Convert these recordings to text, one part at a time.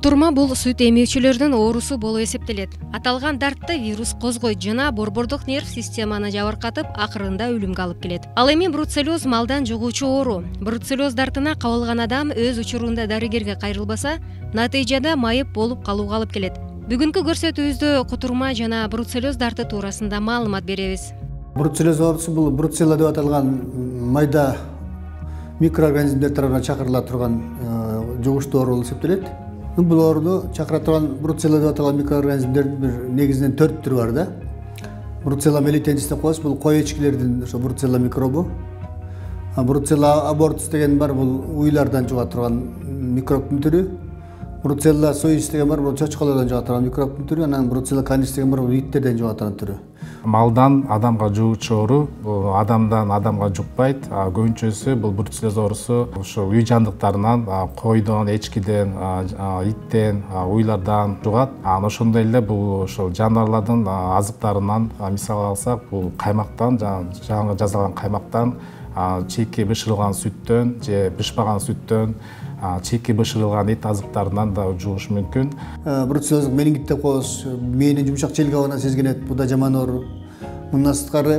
Кутурма бул сүт эмүүчүлөрдүн оорусу болуп эсептелет. Аталган дартты вирус козгойт жана борбордук нерв системаны жабыркатып, акырында өлүмгө алып келет. Ал эми бруцеллез малдан жугуучу оору. Бруцеллез дартына кабылган адам өз учурунда дарыгерге кайрылбаса, натыйжада майып болуп калууга алып келет. Бүгүнкү көрсөтүүбүздө кутурма жана бруцеллез дарты туурасында маалымат беребиз. Бруцеллез оорусу бул бруцелла деп аталган майда микроорганизмдер тарабынан чакырыла турган жугуштуу оору болуп эсептелет. Бул ооруну чакыра турган бруцелла деп аталган микроорганизмдердин бир негизинен 4 түрү бар да. Бруцелла melitensis деп коебуз, бул кой эчкилердин ошо бруцелла микробу. Бруцелла abortus деген бар, бул уйлардан жуга турган микробдун түрү. Бруцелла suis деген бар, бул чочколордон жуга турган микробдун түрү. Анан бруцелла canis деген бар, бул иттерден жуга турган түрү. Малдан адамга жугуучу оору, бул адамдан адамга жукпайт. Көбүнчөсү бул бруцеллез оорусу ошо үй жандыктарынан, койдон, эчкиден, иттен, уйлардан жугат. Ошондой эле бул ошол жаныбарлардын азыктарынан мисал алсак, бул каймактан, жаңы жасалган каймактан, чийки бышырылган сүттөн же бышпаган сүттөн, чийки бышырылган эт азыктарынан да жугуш мүмкүн. Бруцеллез менингит деп коебуз. Мээнин жумшак челги абынан сезгенет. Бул да жаман оору. Мындан сырткары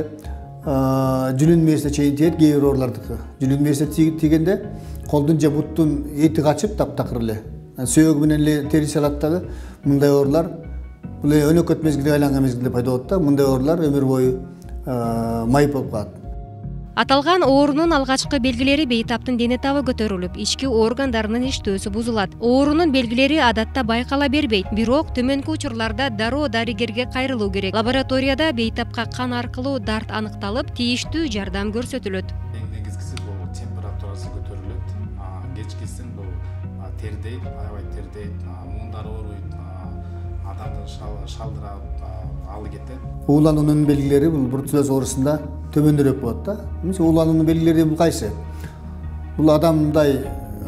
жүнүн мээсине чейин тиет, кээ бир оорулардыкы. Жүнүн мээсине тийгенде колдун же буттун эти качып таптакыр эле. Сөөгү менен эле териси алат дагы. Мындай оорулар бул өнөкөт мезгилге айланган мезгилде пайда болот да. Мындай оорулар өмүр бою майып болуп калат. Аталган оорунун алгачкы белгилери бейтаптын дене табы көтөрүлүп, ички органдарынын иштөөсү бузулат. Оорунун белгилери адатта байкала бербейт, бирок төмөнкү учурларда дароо дарыгерге кайрылуу керек. Лабораторияда бейтапка кан аркылуу дарт аныкталып, тийиштүү жардам көрсөтүлөт. Негизгиси бул температурасы көтөрүлөт. Кечкисин бул тердейт, аябай тердейт, муундар ооруйт, адамды шалдырап алы кетет. Уулануунун белгилери бул бруцеллез оорусунда төмөндөрөөк болот да. Уулануунун белгилери бул кайсы? Бул адамдай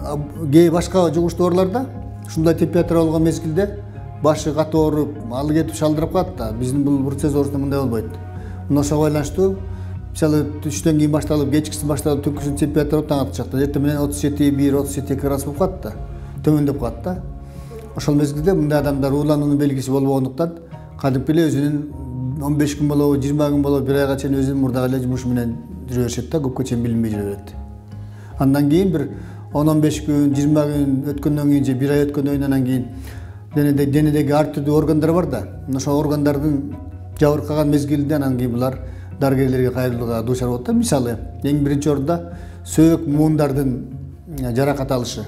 башка жугуштуу ооруларда ушундай температура болгон мезгилде башы катуу ооруп, алы кетип шалдырап калат да. Биздин бул бруцеллез оорусунда мындай болбойт. Мына ошого байланыштуу мисалы түштөн кийин башталып, кечкисин башталып, түнкүсүн температура таң атышакта. Эртең менен 37,1-37 градус болуп калат да. Төмөндөп калат да. Ошол мезгилде мындай адамдар уулануунун белгиси болбогондуктан кадимки эле өзүнүн 15 күн болобу, 20 күн болобу, 1 айга чейин өзүнүн мурдагы эле жумушу менен жүрө беришет да, көпкө чейин билинбей жүрө берет. Андан кийин бир 10-15 күн, 20 күн өткөндөн кийин же 1 ай өткөндөн анан кийин денедеги ар түрдүү органдар бар да. Ошол органдардын жабыркаган мезгилинде анан кийин булар дарыгерлерге кайрылууга дуучар болот да. Мисалы, эң биринчи орунда сөөк муундардын жаракат алышы.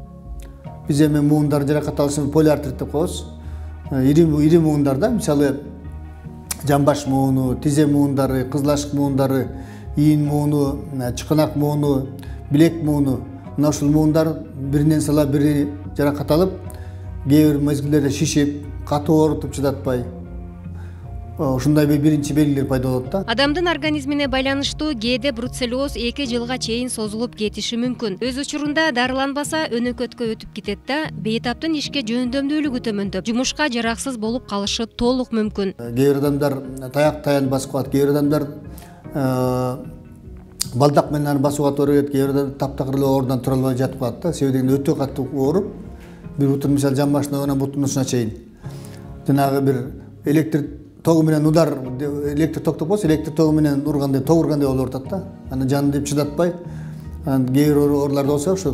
Биз эми муундар жаракат алышын полиартрит деп коебуз. Ири муундарда, мисалы жамбаш мууну, тизе муундары, кызылашык муундары, ийин мууну, чыкынак мууну, билек мууну. Мына ушул муундар биринен сала бири жаракат алып, кээ бир мезгилдерде шишип, катуу оорутуп чыдатпай. Ушундай биринчи белгилер пайда болот да. Адамдын организмине байланыштуу кээде бруцеллез 2 жылга чейин созулуп кетиши мүмкүн. Өз учурунда дарыланбаса өнөкөткө өтүп кетет да, бейтаптын ишке жөндөмдүүлүгү төмөндөп, жумушка жараксыз болуп калышы толук мүмкүн. Кээ бир адамдар таяк таян басып калат, кээ бир адамдар балдак менен аны басууга туура келет, кээ бир адамдар таптакыр эле оорунан тура албай жатып калат да. Себеби дегенде өтө катуу ооруп, бир бутун мисалы жамбашынан бутунун учуна чейин жанагы бир электр тогу менен удар, электр ток деп коебуз, электр тогу менен ургандай, ток ургандай болуп атат да. Аны жаны деп чыдатпай, кээ бир ооруларда болсо ошол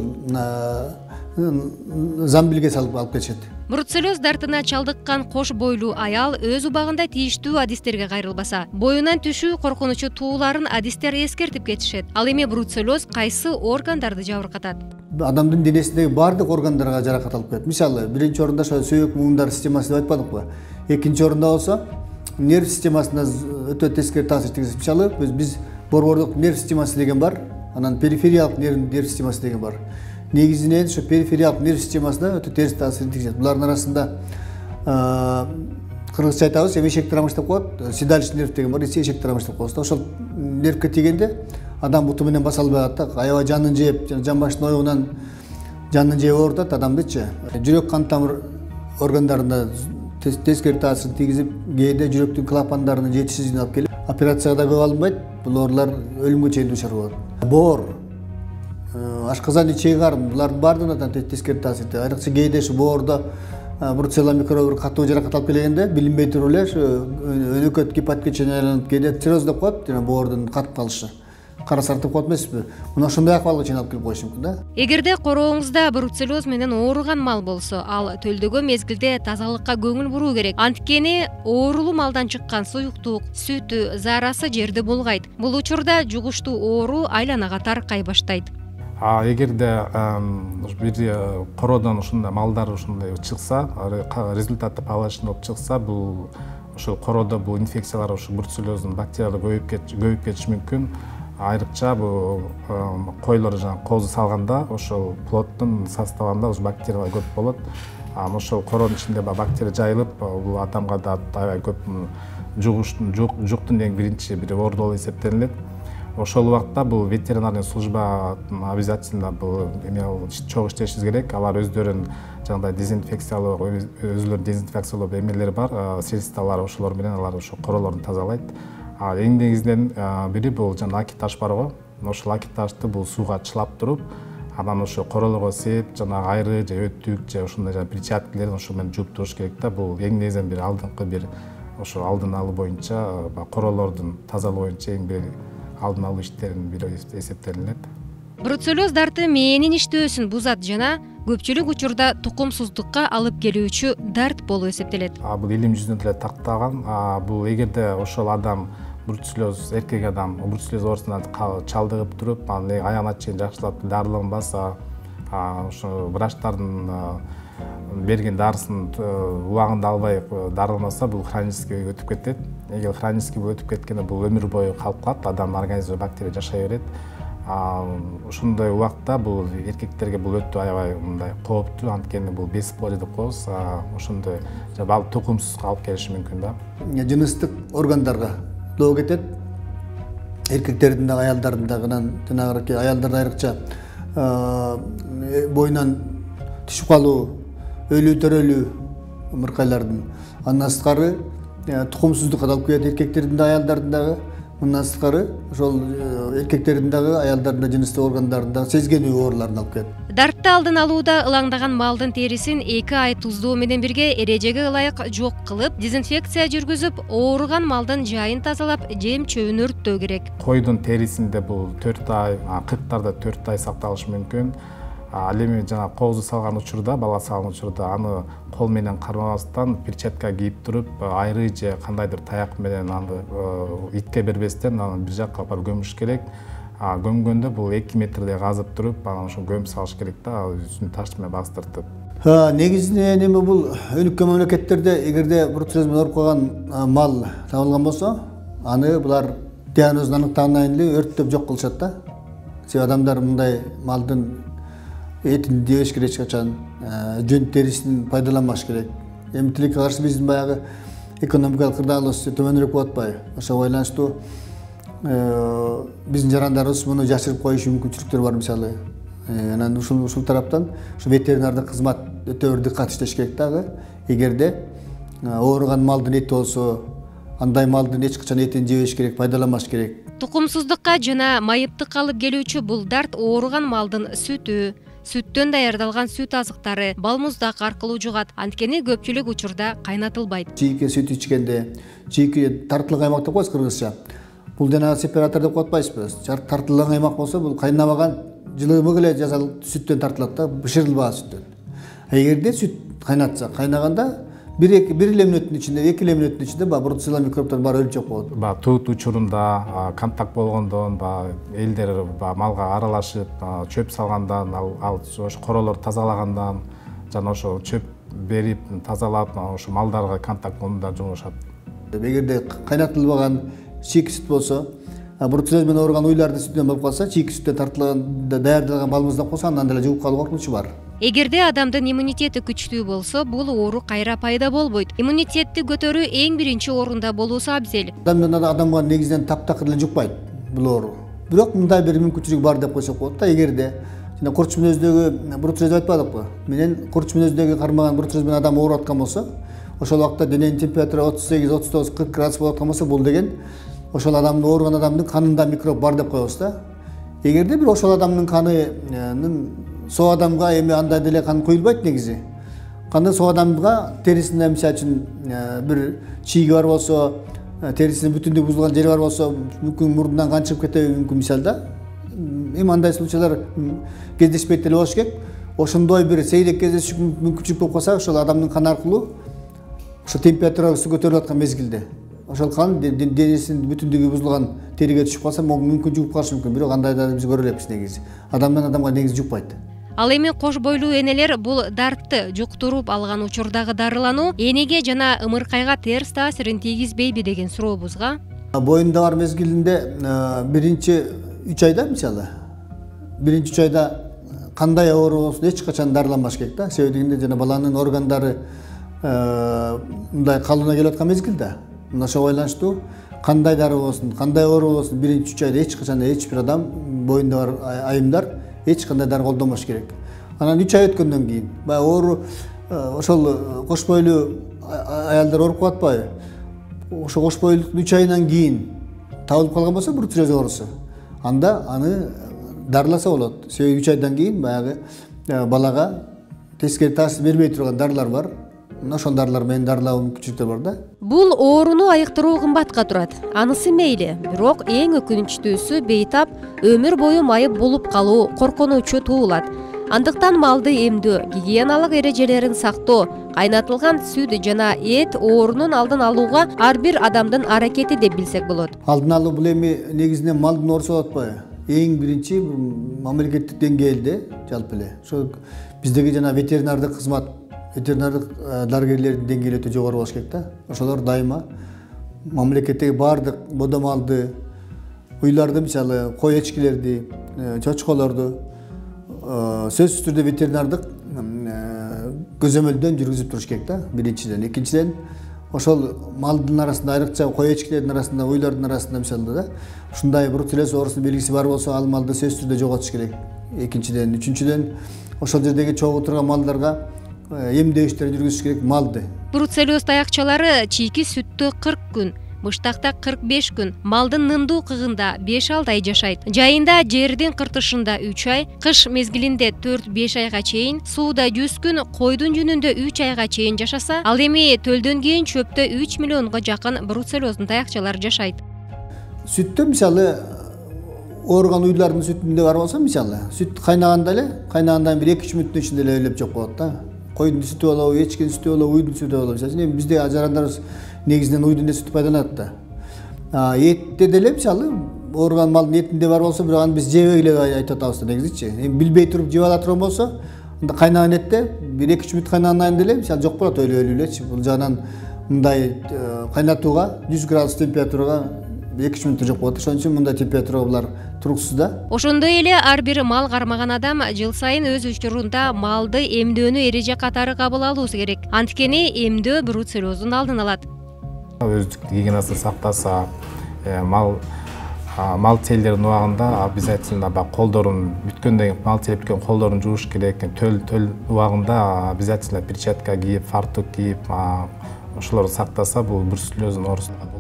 замбилге салып алып кетишет. Бруцеллез дартына чалдыккан кош бойлуу аял өз убагында тийиштүү адистерге кайрылбаса, боюнан түшүү коркунучу тууларын адистер эскертип кетишет. Ал эми бруцеллез кайсы органдарды жабыркатат? Адамдын денесиндеги бардык органдарга жаракат алып келет. Мисалы, биринчи орунда ошо сөөк муундар системасы деп айтпадыкпы? Экинчи орунда болсо нерв системасына өтө тескери таасир тийгизет. Мисалы, биз борбордук нерв системасы деген бар, анан перифериялык нерв системасы деген бар. Негизинен ошо перифериялык нерв системасына өтө терс таасир тийгизет. Булардын арасында кыргызча айтабыз, эшек тарамыш деп коет, седалищный нерв деген бар, эшек тарамыш деп коебуз. Ошол нервке тийгенде адам буту менен баса албай калат да, аябай жанын жеп, жамбаштын оюнан жанын жеп оорутат адамдычы. Жүрөк кан тамыр органдарында тескери таасир тийгизип, кээде жүрөктүн клапандарынын жетишсиздигине алып келип, операцияга да көп алынбайт. Бул оорулар өлүмгө чейин дуучар болот. Боор ашказан ичеги карым булардын баардыгына тескери таасирде. Айрыкча кээде ушу боордо бруцелла микробы катуу жаракат алып келгенде билинбей туруп эле ушу өнөкөт гепатитке айланып кээде цирроз деп коет, жана боордун катып калышы. Кара сартып коет эмеспи? Мына ошондой акыбалга чейин алып келип коюшу мүмкүн да. Эгерде корооңузда бруцеллез менен ооруган мал болсо, ал төлдөгөн мезгилде тазалыкка көңүл буруу керек. Анткени оорулуу малдан чыккан суюктук, сүтү, заарасы жерди булгайт. Бул учурда жугуштуу оору айланага таркай баштайт. Эгерде бир короодон ушундай малдар ушундай чыкса, результаты положительный болуп чыкса, бул ошол короодо бул инфекциялар, ошо бруцеллездин бактериялары көбөйүп кетиши мүмкүн. Айрыкча бул койлор жана коозу салганда ошол плоттун составында ушу бактериялар көп болот. Ошол короонун ичинде бактерия жайылып, бул адамга да аябай көп жуктун эң биринчи бир оору болуп эсептелинет. Ошол убакта бул ветеринарный служба обязательно бул чогуу иштешибиз керек. Алар өздөрүнүн жагындай дезинфекциялоо, өзүлөрүнүн дезинфекциялоо эмелери бар, средстволор, ошолор менен алар ошо короолорду тазалайт. Эң негизинен бири бул жана аки таш бар го. Ошол аки ташты бул сууга чылап туруп, анан ошо короолорго сээп, жана айры же өттүк же ошондой жана перчаткалерин ошо менен жууп туруш керек да. Бул эң негизинен бир алдыңкы бир ошо алдын алуу боюнча, короолордун тазалоо боюнча эң бир алдын алуу иштеринин бири эсептелинет. Бруцеллез дарты мээнин иштөөсүн бузат жана көпчүлүк учурда тукумсуздукка алып келүүчү дарт болуп эсептелет. Бул илим жүзүндө деле тактаган. Бул эгерде ошол адам бруцеллез эркек адам бруцеллез оорусуна чалдыгып туруп, анан аягына чейин жакшылап дарыланбаса, ошо врачтардын берген дарысын убагында албай дарыламаса, бул хронический өтүп кетет. Эгер хронический өтүп кеткенде бул өмүр бою калып калат, адамдын организминде бактерия жашай берет. Ошондой убакта бул эркектерге бул өтө аябай мындай кооптуу, анткени бул бесплодие деп коебуз. Ошондой ал тукумсузга алып келиши мүмкүн да. Жыныстык органдарга доо кетет. Эркектердин дагы, аялдардын дагы, жанагы аялдарда айрыкча боюнан түшүп калуу, өлүү төрөлүү ымыркайлардын. Андан сырткары тукумсуздукка алып келет эркектердин дагы, аялдардын дагы. Мындан сырткары ошол эркектердин дагы, аялдардын да жыныстык органдарынын дагы сезгенүү ооруларын алып келет. Дартты алдын алууда ылаңдаган малдын терисин 2 ай туздоо менен бирге эрежеге ылайык жок кылып, дезинфекция жүргүзүп, ооруган малдын жайын тазалап, жем чөбүн өрттөө керек. Койдун терисинде бул 4 ай, кырктарда 4 ай сакталышы мүмкүн. Ал эми жана коозу салган учурда, бала салган учурда аны кол менен кармабастан перчатка кийип туруп, айры же кандайдыр таяк менен аны итке бербестен аны бир жакка алып көмүш керек. Көмгөндө бул 2 метрдей казып туруп, анан ошо көмүп салыш керек да, үстүн таш менен бастыртып. Негизинен эми бул өнүккөн мамлекеттерде эгерде бруцеллез менен ооруп калган мал табылган болсо, аны булар диагнозун аныктагандан кийин эле өрттөп жок кылышат да. Себеби адамдар мындай малдын этин жебеш керек эч качан, жөн терисин пайдаланбаш керек. Эми тилекке каршы биздин баягы экономикалык кырдаалыбыз төмөнүрөөк болуп атпайбы? Ошого байланыштуу биздин жарандарыбыз муну жашырып коюшу мүмкүнчүлүктөр бар мисалы. Анан ушул тараптан ушу ветеринардык кызмат өтө бир дыккат иштеш керек дагы. Эгерде ооруган малдын эти болсо, андай малдын эч качан этин жебеш керек, пайдаланбаш керек. Тукумсуздукка жана майыптыкка алып келүүчү бул дарт ооруган малдын сүтү, сүттөн даярдалган сүт азыктары, балмуздак аркылуу жугат. Анткени көпчүлүк учурда кайнатылбайт. Чийки сүт ичкенде, чийки тартылган аймак деп коебуз кыргызча. Бул жанагы сепаратор деп коюп атпайсызбы? Тартылган аймак болсо, бул кайнабаган жылымык эле жазал сүттөн тартылат да, бышырылбаган сүттөн. Эгерде сүт кайнатса, кайнаганда бир эле мүнөттүн ичинде, 2 эле мүнөттүн ичинде бруцелла микробтор баары өлүп жок болот. Туут учурунда контакт болгондон, элдер малга аралашып, чөп салгандан, ал ошо короолор тазалагандан, жана ошо чөп берип, тазалап, ошо малдарга контакт болгонда жугушат. Эгерде кайнатылбаган чийки сүт болсо, бруцеллез менен ооруган уйлардын сүтүнөн болуп калса, чийки сүттөн тартылган, даярдалган балмуздак болсо, андан деле жугуп калуу коркунучу бар. Эгерде адамдын иммунитети күчтүү болсо, бул оору кайра пайда болбойт. Иммунитетти көтөрүү эң биринчи орунда болуусу абзел. Адамга негизинен таптакыр эле жукпайт бул оору. Бирок мындай бир мүмкүнчүлүк бар деп койсок болот да. Эгерде жана курч мүнөздөгү бруцеллез айтпадыкпы? Менен курч мүнөздөгү кармаган бруцеллез менен адам ооруп аткан болсо, ошол убакта дененин температура 38, 39, 40 градус болуп аткан болсо, бул деген ошол адамдын ооруган адамдын канында микроб бар деп коебуз да. эгерде бир ошол адамдын канынын соо адамга эми андай деле кан куюлбайт негизи. Кандай соо адамга терисинде мисалы үчүн бир чийги бар болсо, терисинин бүтүндүк бузулган жери бар болсо, мүмкүн мурдунан кан чыгып кетеби мүмкүн мисалда. Эми андай случайлар кездешпейт деле болуш керек. Ошондой бир сейрек кездешүү мүмкүнчүлүк болуп калса, ошол адамдын каны аркылуу ошо температурасы көтөрүлүп аткан мезгилде ошол кан денесинин бүтүндүгү бузулган териге түшүп калса, мүмкүн жугуп калышы мүмкүн. Бирок андайда биз көрө элекпиз негизи. Адамдан адамга негизи жукпайт. Ал эми кош бойлуу энелер бул дартты жуктуруп алган учурдагы дарылануу энеге жана ымыркайга терс таасирин тийгизбейби деген сурообузга боюнда бар мезгилинде биринчи 3 айда мисалы биринчи 3 айда кандай оору болсун эч качан дарыланбаш керек да. Себеби дегенде жана баланын органдары мындай калыбына келип аткан мезгилде. Мына ошого байланыштуу кандай дару болсун, кандай оору болсун биринчи 3 айда эч качан эч бир адам боюнда бар айымдар эч кандай дары колдонбош керек. Анан 3 ай өткөндөн кийин баягы оору ошол кош бойлуу аялдар ооруп калат атпайбы? Ошо кош бойлуулуктун 3 айынан кийин табылып калган болсо бруцеллез оорусу, анда аны дарыласа болот. Себеби 3 айдан кийин баягы балага тескери таасир бербей турган дарылар бар. Ошол дарылар менен дарылоо мүмкүнчүлүктөр бар да. Бул ооруну айыктыруу кымбатка турат. Анысы мейли, бирок эң өкүнүчтүүсү бейтап өмүр бою майып болуп калуу коркунучу туулат. Андыктан малды эмдөө, гигиеналык эрежелерин сактоо, кайнатылган сүт жана эт оорунун алдын алууга ар бир адамдын аракети деп билсек болот. Алдын алуу бул эми негизинен малдын оорусу болуп атпайбы? Эң биринчи мамлекеттик деңгээлде жалпы эле ошо биздеги жана ветеринардык кызмат, ветеринардык дарыгерлердин деңгээли өтө жогору болуш керек да. Ошолор дайыма мамлекеттеги баардык бодомалды, уйларды мисалы кой эчкилерди, чочколорду сөзсүз түрдө ветеринардык көзөмөлдөн жүргүзүп туруш керек да. Биринчиден, экинчиден ошол малдын арасында айрыкча кой эчкилердин арасында, уйлардын арасында мисалда да ушундай бруцеллез оорусунун белгиси бар болсо, ал малды сөзсүз түрдө жоготуш керек. Экинчиден, үчүнчүдөн ошол жердеги чогуу турган малдарга эмдөө иштерин жүргүзүш керек малды. Бруцеллез таякчалары чийки сүттө 40 күн, мыштакта 45 күн, малдын нымдуу кыгында 5-6 ай жашайт. Жайында жердин кыртышында 3 ай, кыш мезгилинде 4-5 айга чейин, сууда 100 күн, койдун жүнүндө 3 айга чейин жашаса, ал эми төлдөн кийин чөптө 3 миллионго жакын бруцеллездин таякчалары жашайт. Сүттө мисалы ооруган уйлардын сүтүндө бар болсо, мисалы сүт кайнаганда эле, кайнагандан бир 2-3 мүнөттүн ичинде эле өлүп жок болот да. Койдун сүтү болобу, эчкинин сүтү болобу, уйдун сүтү болобу. Мисалы эми бизде ажарандарыбыз негизинен уйдун сүтү пайдаланат да. Этте деле мисалы ооруган малдын этинде бар болсо, бирок аны биз жебей эле айтып атабыз да негизичи. Эми билбей туруп жеп ала турган болсо, анда кайнаган этте бир 2-3 мүнөт кайнагандан деле мисалы жок болот, өлүп элечи. Бул жагынан мындай кайнатууга 100 градус температурага 2-3 мүнөттө жок болот. Ошон үчүн мындай температура булар туруксуз да. Ошондой эле ар бир мал кармаган адам жыл сайын өз учурунда малды эмдөөнү эреже катары кабыл алуусу керек. Анткени эмдөө бруцеллездин алдын алат. Өздүк гигиенасын сактаса, мал телдерин убагында обязательно колдорун бүткөндөн кийин мал телеп бүткөн колдорун жууш керек. Төл убагында обязательно перчатка кийип, фартук кийип, ошолорду сактаса бул бруцеллездин оорусу болот.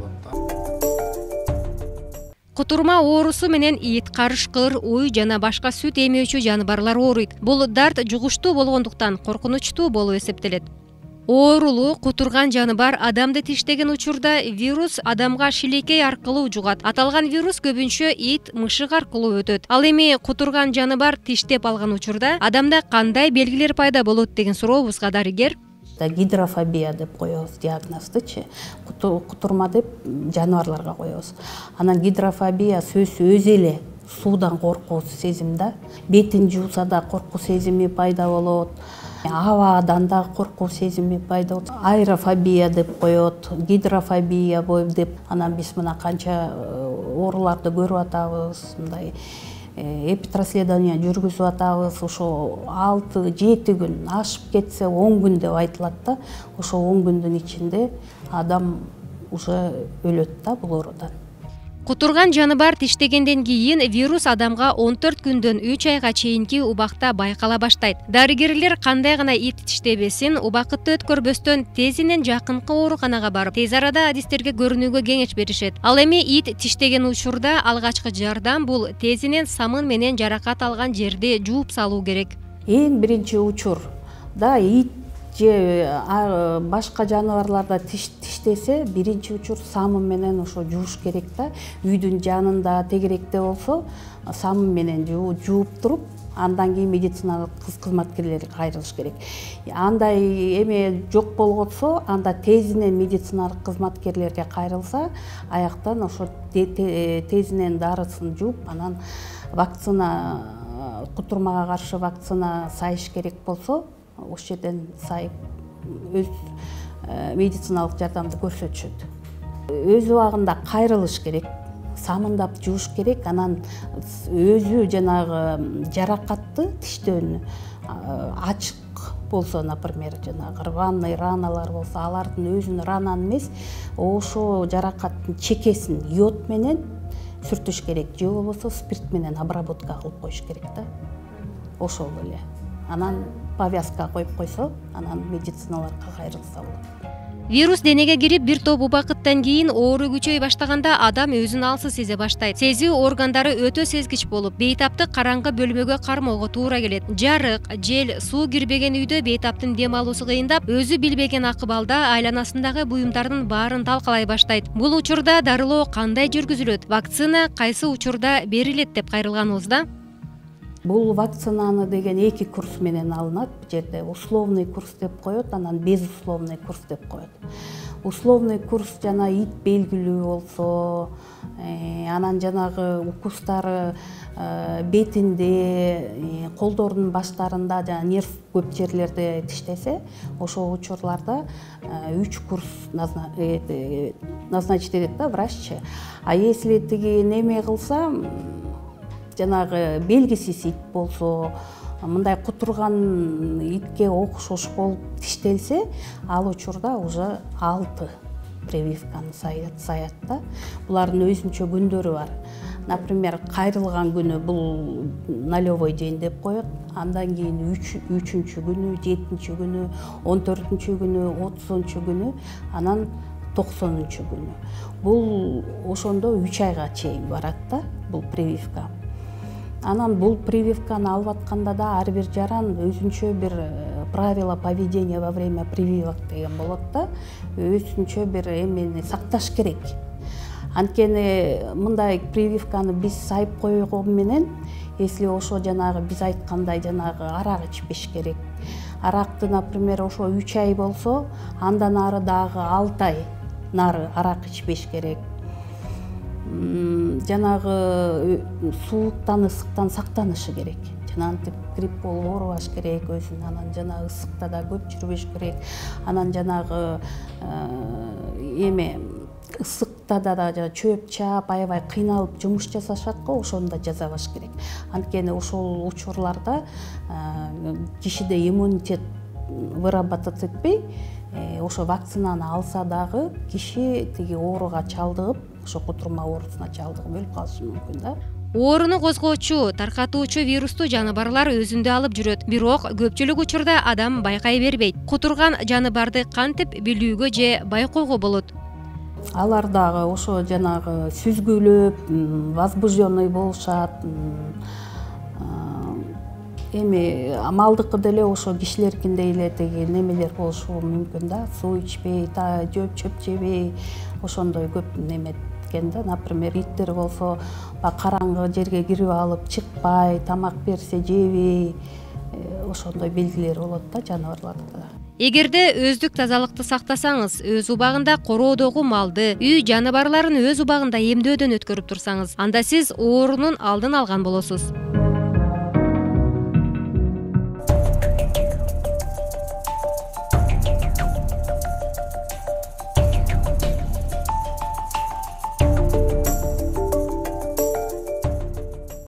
Кутурма оорусу менен ит, карышкыр, уй жана башка сүт эмүүчү жаныбарлар ооруйт. Бул дарт жугуштуу болгондуктан коркунучтуу болуп эсептелет. Оорулуу кутурган жаныбар адамды тиштеген учурда вирус адамга шилекей аркылуу жугат. Аталган вирус көбүнчө ит, мышык аркылуу өтөт. Ал эми кутурган жаныбар тиштеп алган учурда адамда кандай белгилер пайда болот деген сурообузга дарыгер гидрофобия деп коебуз диагноздучу, кутурма деп жаныбарларга коебуз. Анан гидрофобия сөзсүз өзү эле суудан коркуу сезим да. Бетин жууса да коркуу сезими пайда болот. Абадан да коркуу сезими пайда болот. Аэрофобия деп коет, гидрофобия деп. Анан биз мына канча ооруларды көрүп атабыз, мындай эпитрасследование жүргүзүп атабыз. Ошо 6-7 күн ашып кетсе 10 күн деп айтылат да. Ошо 10 күндүн ичинде адам уже өлөт да бул оорудан. Кутурган жаныбар тиштегенден кийин вирус адамга 14 күндөн 3 айга чейинки убакта байкала баштайт. Дарыгерлер кандай гана ит тиштебесин, убакытты өткөрбөстөн тезинен жакынкы ооруканага барып, тез арада адистерге көрүнүүгө кеңеш беришет. Ал эми ит тиштеген учурда алгачкы жардам бул тезинен самын менен жаракат алган жерди жууп салуу керек. Эң биринчи учур да ит же башка жаныбарларда тиштесе, биринчи учур самын менен ошо жууш керек да. Үйдүн жанында тегеректе болсо, самын менен жууп туруп, андан кийин медициналык кызматкерлерге кайрылыш керек. Андай эме жок болгонсо, анда тезинен медициналык кызматкерлерге кайрылса, аяктан ошо тезинен дарысын жууп, анан вакцина, кутурмага каршы вакцина сайыш керек болсо, ошол жерден сайып өз медициналык жардамды көрсөтүшөт. Өз убагында кайрылыш керек, самындап жууш керек, анан өзү жанагы жаракатты тиштөөнү ачык болсо, например, жанагы рваный раналар болсо, алардын өзүнүн рананы эмес, ошо жаракаттын чекесин йод менен сүртүш керек, же болбосо спирт менен обработка кылып коюш керек да. Ошол эле. Анан повязка коюп койсо, анан медициналарга кайрылса болот. Вирус денеге кирип бир топ убакыттан кийин оору күчөй баштаганда адам өзүн алсыз сезе баштайт. Сезүү органдары өтө сезгич болуп, бейтапты караңгы бөлмөгө кармоого туура келет. Жарык, жел, суу кирбеген үйдө бейтаптын дем алуусу кыйындап, өзү билбеген акыбалда айланасындагы буюмдардын баарын талкалай баштайт. Бул учурда дарылоо кандай жүргүзүлөт? Вакцина кайсы учурда берилет деп кайрылганыбызда? Бул вакцинаны деген 2 курс менен алынат. Бу жерде условный курс деп коет, анан безусловный курс деп коет. Условный курс жана ит белгилүү болсо, анан жанагы укустары бетинде, колдордун баштарында, жана нерв көп жерлерде тиштесе, ошол учурларда 3 курс назначить этет да врач. А если тиги неме кылса, жанагы белгисиз ит болсо, мындай кутурган итке окшош болуп тиштелсе, ал учурда уже 6 прививканы саят да. Булардын өзүнчө күндөрү бар. Например, кайрылган күнү бул нулевой день деп коет. Андан кийин 3-чү күнү, 7-чү күнү, 14-чү күнү, 30-чү күнү, анан 90-чү күнү. Бул ошондо 3 айга чейин барат да, бул прививка. Анан бул прививканы алып атканда да ар бир жаран өзүнчө бир правила поведения во время прививок деген болот да. Өзүнчө бир эмени сакташ керек. Анткени мындай прививканы биз сайып койгон менен, если ошо жанагы биз айткандай жанагы арак ичпеш керек. Аракты, например, ошо 3 ай болсо, андан ары дагы 6 ай нары арак ичпеш керек. Жанагы сууктан, ысыктан сактанышы керек. Жана антип грипп болуп оорубаш керек өзүн, анан жана ысыкта да көп жүрбөш керек. Анан жанагы эме ысыкта да чөп чаап, аябай кыйналып жумуш жасашат го, ошону да жасабаш керек. Анткени ошол учурларда кишиде иммунитет выработать этпей, ошо вакцинаны алса дагы киши тиги ооруга чалдыгып, ошо кутурма оорусуна чалдыгып өлүп калышы мүмкүн да. Ооруну козгоочу, таркатуучу вирусту жаныбарлар өзүндө алып жүрөт. Бирок көпчүлүк учурда адам байкай бербейт. Кутурган жаныбарды кантип билүүгө же байкоого болот? Алар дагы ошо жанагы сүзгүлөп, возбужденный болушат. Эми амалдыкы деле ошо кишилеркиндей эле тиги немелер болушу мүмкүн да. Суу ичпей, чөп жебей, ошондой көп неме эткен да. Например, иттер болсо, караңгы жерге кирип алып чыкпай, тамак берсе жебей, ошондой белгилер болот да жаныбарларда. Эгерде өздүк тазалыкты сактасаңыз, өз убагында короодогу малды, үй жаныбарларын өз убагында эмдөөдөн өткөрүп турсаңыз, анда сиз оорунун алдын алган болосуз.